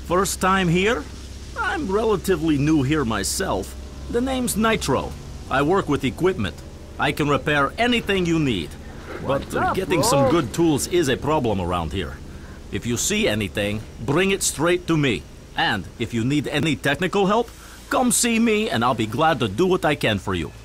First time here? I'm relatively new here myself. The name's Nitro. I work with equipment. I can repair anything you need. But getting some good tools is a problem around here. If you see anything, bring it straight to me. And if you need any technical help, come see me and I'll be glad to do what I can for you.